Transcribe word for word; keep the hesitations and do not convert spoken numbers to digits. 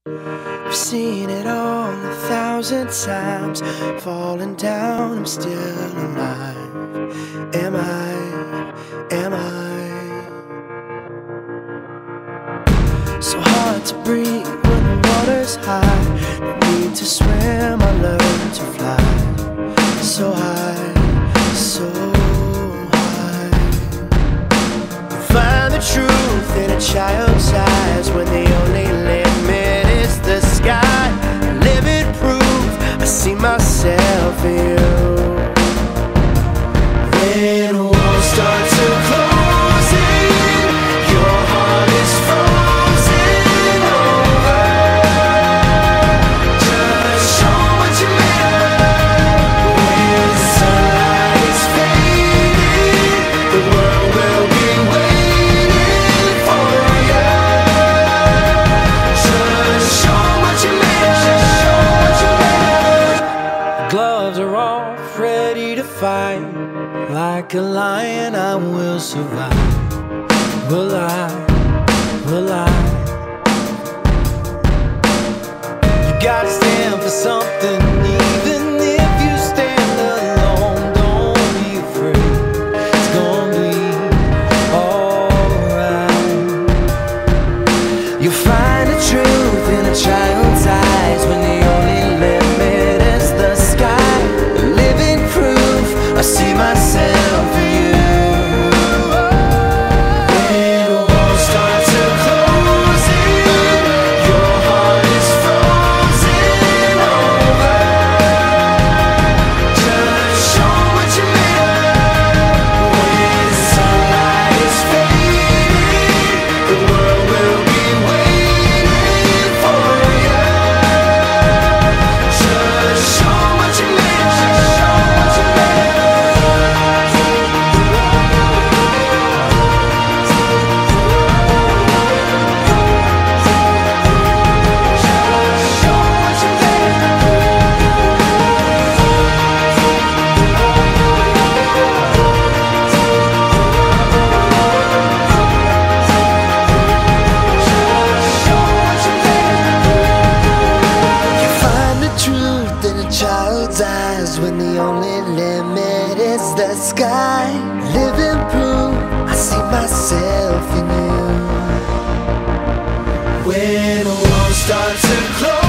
I've seen it all a thousand times. Falling down, I'm still alive. Am I? Am I? So hard to breathe when the water's high. No need to swim, I learn to fly. So high, so high. You find the truth in a child's eyes when the only limit is the sky. Living proof, I see myself in you. When walls start to close in, your heart is frozen over. Just show what you made of. When sunlight is fading, the world will be waiting for you. Just show what you made of. Gloves are off, ready to fight. Like a lion, I will survive. Will I? Will I? You gotta stand for something, even if you stand alone. Don't be afraid, it's gonna be alright. You find the truth in a child's eyes when the only limit is the sky. Living proof, I see myself in you. When walls start to close in, your heart is frozen over. Just show what you made of. When sunlight is fading, the world will be waiting for you. Just show what you made of. Show what you made of. Child's eyes when the only limit is the sky. Living proof, I see myself in you. When walls start to close